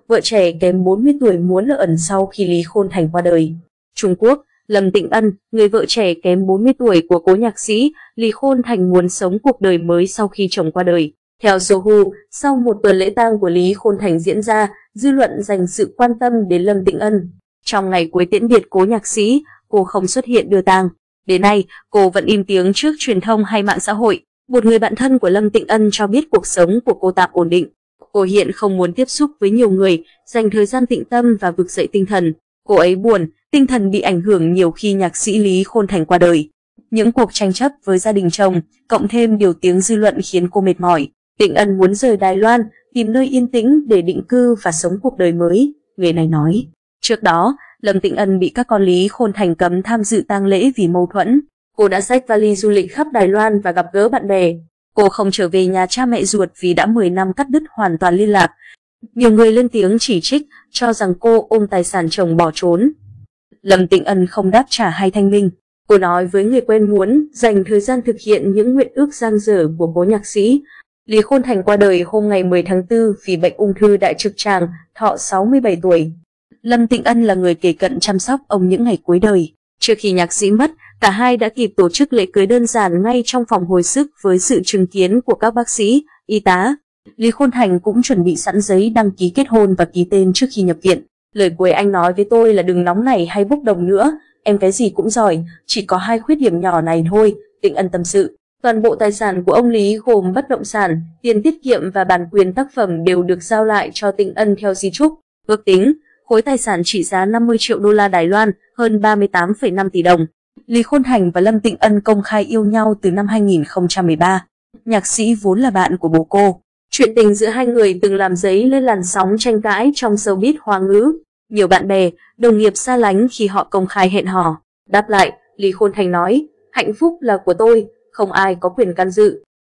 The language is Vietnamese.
vợ trẻ kém 40 tuổi muốn ở ẩn sau khi Lý Khôn Thành qua đời. Trung Quốc, Lâm Tịnh Ân, người vợ trẻ kém 40 tuổi của cố nhạc sĩ Lý Khôn Thành muốn sống cuộc đời mới sau khi chồng qua đời. Theo Sohu, sau một tuần lễ tang của Lý Khôn Thành diễn ra, dư luận dành sự quan tâm đến Lâm Tịnh Ân. Trong ngày cuối tiễn biệt cố nhạc sĩ, cô không xuất hiện đưa tang. Đến nay, cô vẫn im tiếng trước truyền thông hay mạng xã hội. Một người bạn thân của Lâm Tịnh Ân cho biết cuộc sống của cô tạm ổn định. Cô hiện không muốn tiếp xúc với nhiều người, dành thời gian tĩnh tâm và vực dậy tinh thần. Cô ấy buồn, tinh thần bị ảnh hưởng nhiều khi nhạc sĩ Lý Khôn Thành qua đời. Những cuộc tranh chấp với gia đình chồng, cộng thêm điều tiếng dư luận khiến cô mệt mỏi. Tịnh Ân muốn rời Đài Loan, tìm nơi yên tĩnh để định cư và sống cuộc đời mới, người này nói. Trước đó, Lâm Tịnh Ân bị các con Lý Khôn Thành cấm tham dự tang lễ vì mâu thuẫn. Cô đã xách vali du lịch khắp Đài Loan và gặp gỡ bạn bè. Cô không trở về nhà cha mẹ ruột vì đã 10 năm cắt đứt hoàn toàn liên lạc. Nhiều người lên tiếng chỉ trích, cho rằng cô ôm tài sản chồng bỏ trốn. Lâm Tịnh Ân không đáp trả hay thanh minh. Cô nói với người quen muốn dành thời gian thực hiện những nguyện ước dang dở của cố nhạc sĩ. Lý Khôn Thành qua đời hôm ngày 10 tháng 4 vì bệnh ung thư đại trực tràng, thọ 67 tuổi. Lâm Tịnh Ân là người kề cận chăm sóc ông những ngày cuối đời. Trước khi nhạc sĩ mất, cả hai đã kịp tổ chức lễ cưới đơn giản ngay trong phòng hồi sức với sự chứng kiến của các bác sĩ, y tá. Lý Khôn Thành cũng chuẩn bị sẵn giấy đăng ký kết hôn và ký tên trước khi nhập viện. Lời cuối anh nói với tôi là đừng nóng nảy hay bốc đồng nữa, em cái gì cũng giỏi, chỉ có 2 khuyết điểm nhỏ này thôi, Tịnh Ân tâm sự. Toàn bộ tài sản của ông Lý gồm bất động sản, tiền tiết kiệm và bản quyền tác phẩm đều được giao lại cho Tịnh Ân theo di chúc. Ước tính, khối tài sản trị giá 50 triệu đô la Đài Loan, hơn 38,5 tỷ đồng. Lý Khôn Thành và Lâm Tịnh Ân công khai yêu nhau từ năm 2013. Nhạc sĩ vốn là bạn của bố cô. Chuyện tình giữa hai người từng làm dấy lên làn sóng tranh cãi trong showbiz Hoa ngữ. Nhiều bạn bè, đồng nghiệp xa lánh khi họ công khai hẹn hò. Đáp lại, Lý Khôn Thành nói, hạnh phúc là của tôi, không ai có quyền can dự.